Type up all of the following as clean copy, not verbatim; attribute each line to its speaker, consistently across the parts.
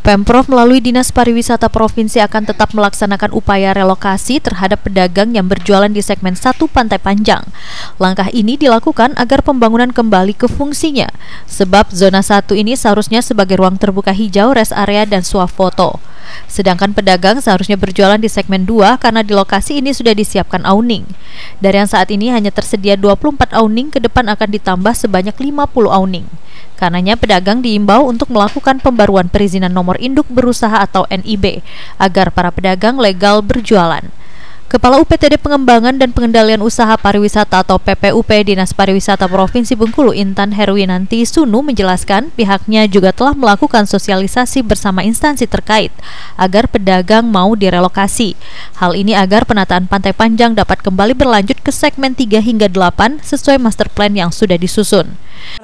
Speaker 1: Pemprov melalui Dinas Pariwisata Provinsi akan tetap melaksanakan upaya relokasi terhadap pedagang yang berjualan di segmen 1 Pantai Panjang. Langkah ini dilakukan agar pembangunan kembali ke fungsinya, sebab zona 1 ini seharusnya sebagai ruang terbuka hijau, rest area, dan swafoto. Sedangkan pedagang seharusnya berjualan di segmen 2 karena di lokasi ini sudah disiapkan awning. Dari yang saat ini hanya tersedia 24 awning, ke depan akan ditambah sebanyak 50 awning. Karenanya pedagang diimbau untuk melakukan pembaruan perizinan nomor induk berusaha atau NIB agar para pedagang legal berjualan. Kepala UPTD Pengembangan dan Pengendalian Usaha Pariwisata atau PPUP Dinas Pariwisata Provinsi Bengkulu Intan Herwinanti Sunu menjelaskan pihaknya juga telah melakukan sosialisasi bersama instansi terkait agar pedagang mau direlokasi. Hal ini agar penataan Pantai Panjang dapat kembali berlanjut ke segmen 3 hingga 8 sesuai master plan yang sudah disusun.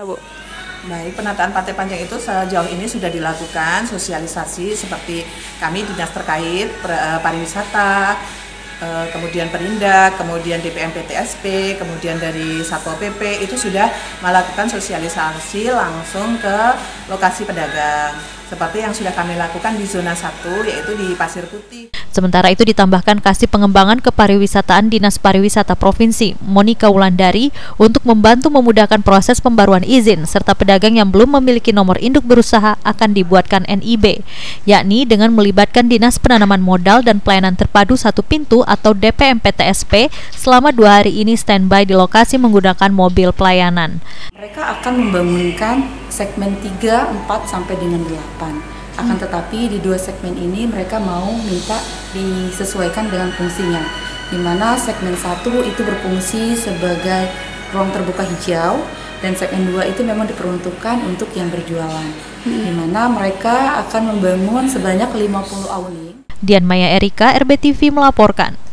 Speaker 2: Baik, penataan Pantai Panjang itu sejauh ini sudah dilakukan sosialisasi seperti kami dinas terkait pariwisata, kemudian Perindak, kemudian DPM PTSP, kemudian dari Satpol PP itu sudah melakukan sosialisasi langsung ke lokasi pedagang seperti yang sudah kami lakukan di zona 1 yaitu di Pasir Putih.
Speaker 1: Sementara itu ditambahkan Kasih Pengembangan Kepariwisataan Dinas Pariwisata Provinsi, Monika Wulandari, untuk membantu memudahkan proses pembaruan izin, serta pedagang yang belum memiliki nomor induk berusaha akan dibuatkan NIB, yakni dengan melibatkan Dinas Penanaman Modal dan Pelayanan Terpadu Satu Pintu atau DPM PTSP selama 2 hari ini standby di lokasi menggunakan mobil pelayanan.
Speaker 3: Mereka akan membangunkan segmen 3, 4, sampai dengan 8. Akan tetapi di 2 segmen ini mereka mau minta disesuaikan dengan fungsinya, di mana segmen 1 itu berfungsi sebagai ruang terbuka hijau dan segmen 2 itu memang diperuntukkan untuk yang berjualan, di mana mereka akan membangun sebanyak 50 awning.
Speaker 1: Dian Maya Erika, RBTV melaporkan.